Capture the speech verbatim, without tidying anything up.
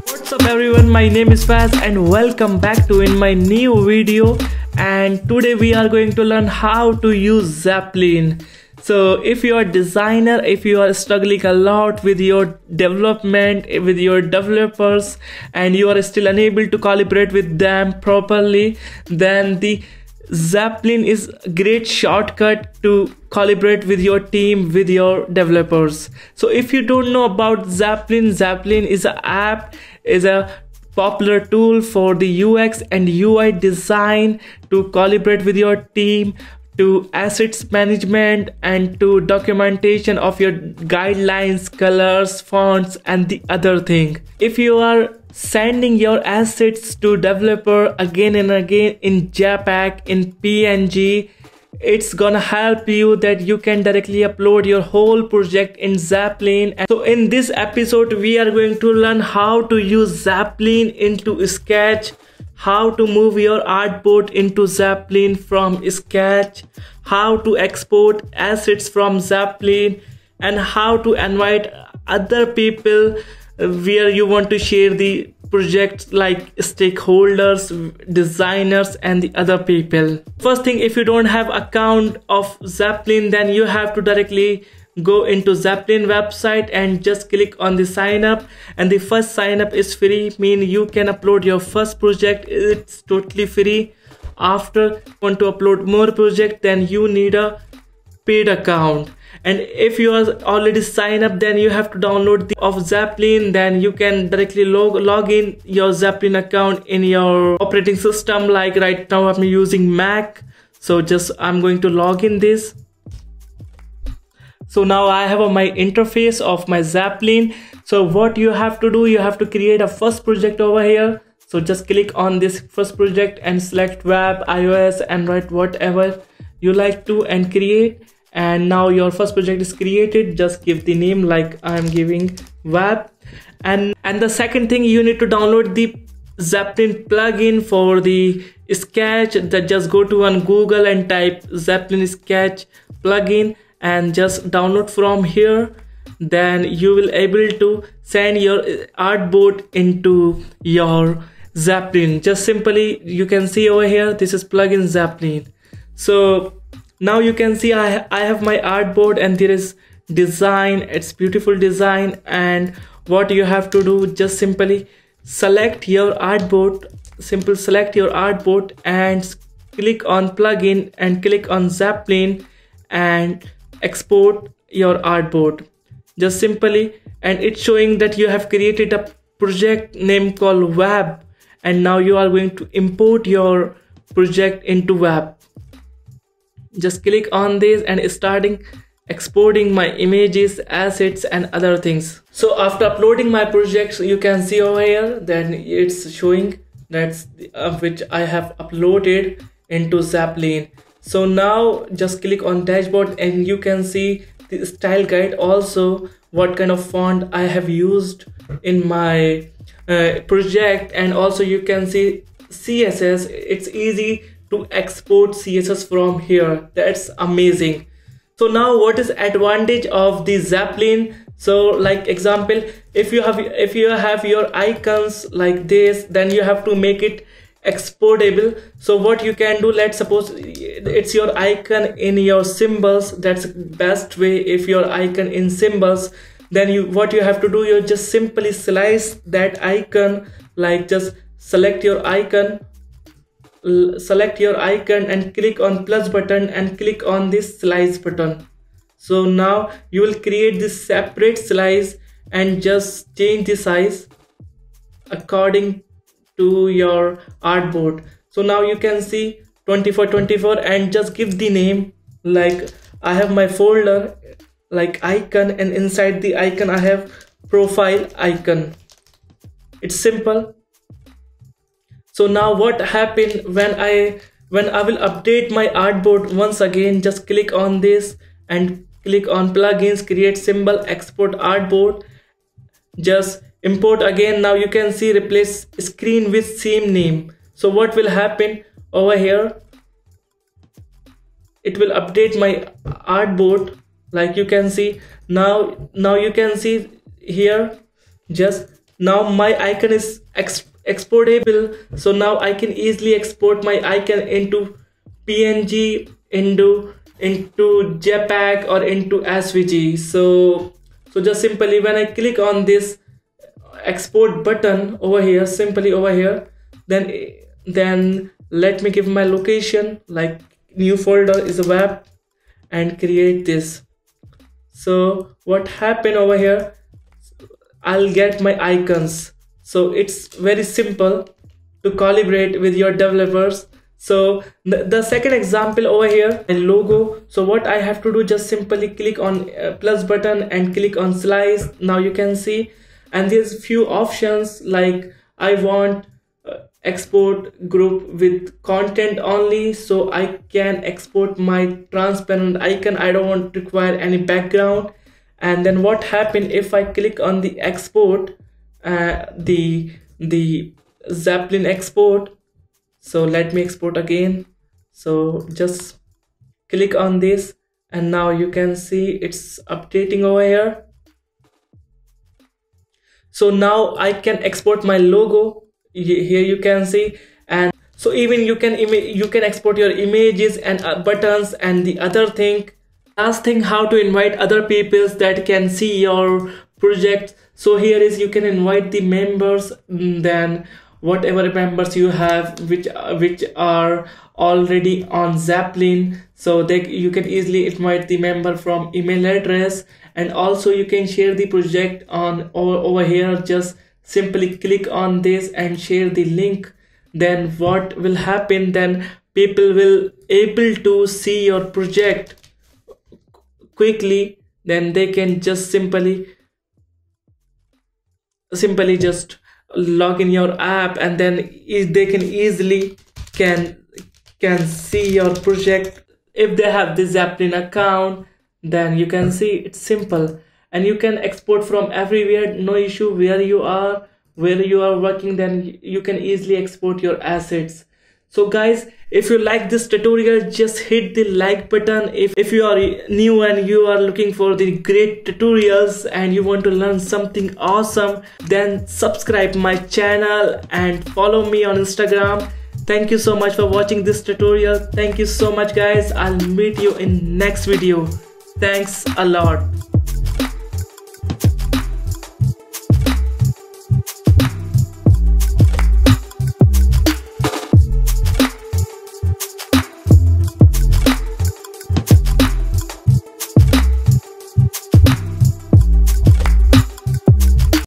What's up everyone, my name is Faz and welcome back to in my new video. And today we are going to learn how to use Zeppelin. So if you are a designer, if you are struggling a lot with your development, with your developers, and you are still unable to collaborate with them properly, then the Zeppelin is a great shortcut to collaborate with your team, with your developers. So if you don't know about Zeppelin, Zeppelin is an app, is a popular tool for the U X and U I design to collaborate with your team, to assets management, and to documentation of your guidelines, colors, fonts, and the other thing. If you are sending your assets to developer again and again in JPEG, in P N G, it's gonna help you that you can directly upload your whole project in Zeppelin. And so in this episode we are going to learn how to use Zeppelin into Sketch, how to move your artboard into Zeppelin from Sketch, how to export assets from Zeppelin, and how to invite other people where you want to share the projects, like stakeholders, designers, and the other people. First thing, if you don't have account of Zeppelin, then you have to directly go into Zeppelin website and just click on the sign up. And the first sign up is free, mean you can upload your first project, it's totally free. After you want to upload more project, then you need a paid account. And if you are already signed up, then you have to download the of Zeppelin. Then you can directly log, log in your Zeppelin account in your operating system. Like right now I'm using Mac, so just I'm going to log in this. So now I have my interface of my Zeppelin. So what you have to do, you have to create a first project over here. So just click on this first project and select web, iOS, Android, whatever you like to, and create. And now your first project is created. Just give the name like I'm giving web. And and the second thing, you need to download the Zeppelin plugin for the Sketch. That just go to on Google and type Zeppelin Sketch plugin and just download from here. Then you will able to send your artboard into your Zeppelin. Just simply you can see over here, this is plugin Zeppelin. So now you can see I, I have my artboard and there is design, it's beautiful design. And what you have to do, just simply select your artboard, simple select your artboard and click on plugin and click on Zeppelin and export your artboard. Just simply, and it's showing that you have created a project name called web, and now you are going to import your project into web. Just click on this and starting exporting my images, assets, and other things. So after uploading my projects, you can see over here then it's showing that's the, uh, which I have uploaded into Zeppelin. So now just click on dashboard and you can see the style guide, also what kind of font I have used in my uh, project, and also you can see C S S. It's easy to export C S S from here. That's amazing. So now what is advantage of the Zeppelin? So like example, if you have if you have your icons like this, then you have to make it exportable. So what you can do, let's suppose it's your icon in your symbols. That's best way. If your icon in symbols, then you what you have to do, you just simply slice that icon, like just select your icon, select your icon and click on plus button and click on this slice button. So now you will create this separate slice and just change the size according to your artboard. So now you can see twenty-four twenty-four and just give the name, like I have my folder like icon, and inside the icon I have profile icon. It's simple. So now what happened when I when I will update my artboard once again, just click on this and click on plugins, create symbol, export artboard, just import again. Now you can see replace screen with same name. So what will happen over here, it will update my artboard, like you can see now now you can see here, just now my icon is ex exportable. So now I can easily export my icon into P N G, into into JPEG or into S V G. So so just simply when I click on this export button over here, simply over here, then then let me give my location, like new folder is a web, and create this. So what happened over here, I'll get my icons. So it's very simple to collaborate with your developers. So the, the second example over here, a logo. So what I have to do, just simply click on uh, plus button and click on slice. Now you can see, and there's few options like I want uh, export group with content only, so I can export my transparent icon. I don't want to require any background. And then what happened if I click on the export, uh, the the Zeppelin export. So let me export again. So just click on this, and now you can see it's updating over here. So now I can export my logo. Here you can see, and so even you can you can export your images and uh, buttons and the other thing. Last thing, how to invite other people that can see your project. So here is, you can invite the members, then whatever members you have which which are already on Zeppelin, so they you can easily invite the member from email address. And also you can share the project on over, over here. Just simply click on this and share the link. Then what will happen, then people will able to see your project quickly. Then they can just simply simply just log in your app, and then they can easily can can see your project. If they have the Zeppelin account, then you can see it's simple, and you can export from everywhere, no issue. Where you are, where you are working, then you can easily export your assets. So guys, if you like this tutorial, just hit the like button. If, if you are new and you are looking for the great tutorials and you want to learn something awesome, then subscribe my channel and follow me on Instagram. Thank you so much for watching this tutorial. Thank you so much guys. I'll meet you in next video. Thanks a lot.